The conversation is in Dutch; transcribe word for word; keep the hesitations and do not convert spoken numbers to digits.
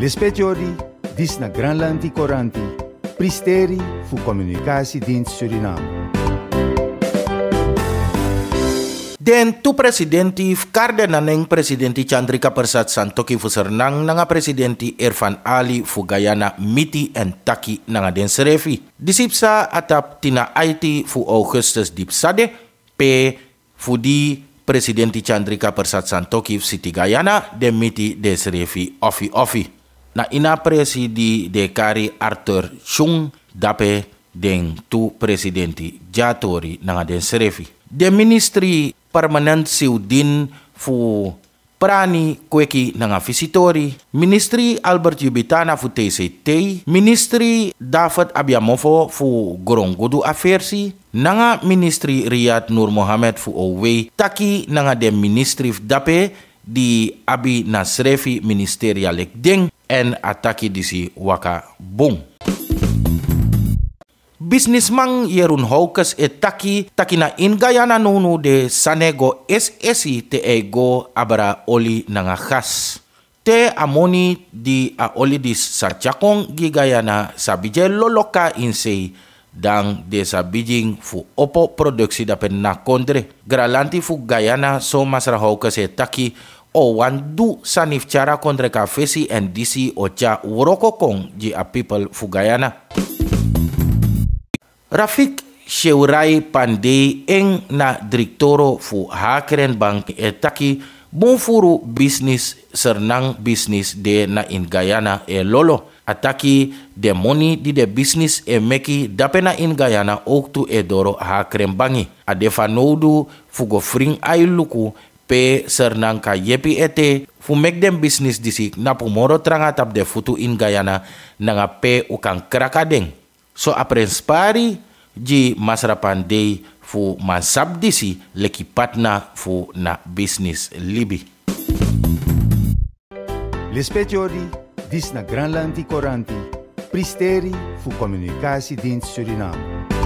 L'espetiori, dis na Granlandi Coranti, pristeri fu Communicatiedienst Suriname. Den tu presidenti karde naneng presidenti Chandrika Persat Santokhi fu sernang nanga presidenti Irfan Ali fu Guyana miti en taki nanga den serefi. Disipsa atap tina I T fu Augustus Dipsade pe fu di presidenti Chandrika Persat Santokhi Siti Guyana den miti de serefi ofi ofi. Na ina presidi de kari Arthur Chung dape den tu presidenti Jatori nanga den serefi. De ministri permanent siudin fu prani kweki nanga visitori, ministri Albert Yubitana fu T C T, ministri David Abiamofo fu Gorongodu Afersi, nanga ministri Riyad Nur Mohammed fu Owe, taki nanga de ministri dape di Abi Nasrefi ministerial ding en ataki disi waka bung. Businessman Yerun Hawkes etaki takina in Guyana nunu de sanego S S I te ego abara oli nanga gas. Te amoni di a oli dis sarchakong gi Guyana sabije loloka insei dang de sabijing fu opo produksi dapen na kondre. Gralanti fu Guyana so masra Hawkes etaki o wandu sanif cara kondre ka fesi en disi ocha worokokong ji a people fu Guyana. Rafik Sheurai Pandey eng na direktoro fu Hakeren Bank etaki bonfuru business sernang business de na in Guyana e lolo. Ataki de money di de business e meki dape na in Guyana ook tu edoro Hakeren Bangi. Adefa noudu fu go fring ay luku pe sernang ka yepi ete fu mek dem business disik na pumoro trangatap de futu in Guyana nanga pe ukang krakadeng. So aprenspari ji masrapan day fu mansab disi leki patna fu na business libi. L'espetiori, dis na Granlandi Coranti, pristeri fu Communicatiedienst Suriname.